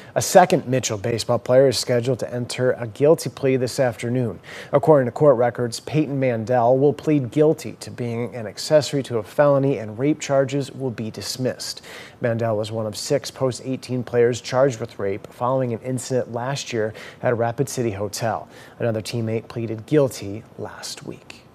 A second Mitchell baseball player is scheduled to enter a guilty plea this afternoon. According to court records, Peyton Mandel will plead guilty to being an accessory to a felony, and rape charges will be dismissed. Mandel was one of 6 post-18 players charged with rape following an incident last year at a Rapid City hotel. Another teammate pleaded guilty last week.